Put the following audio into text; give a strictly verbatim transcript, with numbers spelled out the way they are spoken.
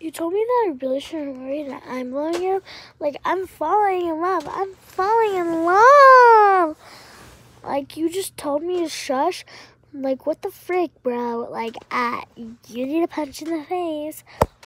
You told me that I really shouldn't worry that I'm blowing you. Like, I'm falling in love. I'm falling in love. Like, you just told me to shush. Like, what the frick, bro? Like, ah, you need a punch in the face.